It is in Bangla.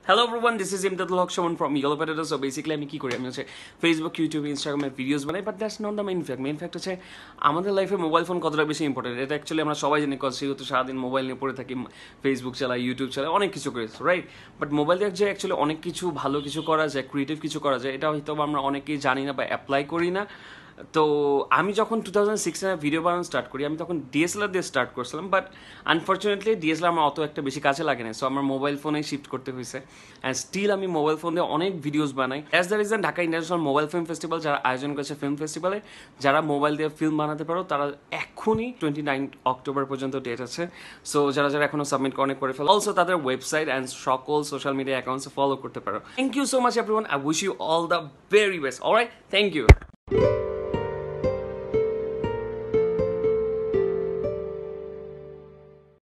Hello everyone, this is Imdadul Shovon from Yellow. So basically আমি কি করি আমি হচ্ছে Facebook, YouTube, Instagram এ ভিডিওস বানাই, but that's not the main fact. Main fact হচ্ছে আমাদের লাইফে মোবাইল ফোন কতটা বেশি ইম্পর্টেন্ট। এটা অ্যাকচুয়ালি আমরা সবাই জানি, কজ সেহেতু সারাদিন মোবাইল নিয়ে পড়ে থাকি, ফেসবুক চালাই, ইউটিউব চালাই, অনেক কিছু করি, রাইট? বাট মোবাইল দিয়ে যে অ্যাকচুয়ালি অনেক কিছু ভালো কিছু করা যায়, ক্রিয়েটিভ কিছু করা যায়, এটা হয়তো আমরা অনেকেই জানি না বা অ্যাপ্লাই করি না। তো আমি যখন 2016 ভিডিও বানানো স্টার্ট করি, আমি তখন ডিএসএলআর দিয়ে স্টার্ট করছিলাম, বাট আনফর্চুনেটলি ডিএসএলআর আমার অত একটা বেশি কাছে লাগে না, সো আমার মোবাইল ফোনে শিফট করতে হয়েছে। অ্যান্ড স্টিল আমি মোবাইল ফোন দিয়ে অনেক ভিডিওস বানাই। As the reason Dhaka international mobile film festival যারা আয়োজন করেছে, ফিল্ম ফেস্টিভ্যালে যারা মোবাইল দিয়ে ফিল্ম বানাতে পারো তারা এখনই 29 অক্টোবর পর্যন্ত ডেট আছে। সো যারা যারা এখনো সাবমিট করে ফেলো, অলসো তাদের ওয়েবসাইট অ্যান্ড সকল সোশ্যাল মিডিয়া অ্যাকাউন্টসে ফলো করতে পারো। Thank you so much everyone, I wish you all the very best. Alright, thank you.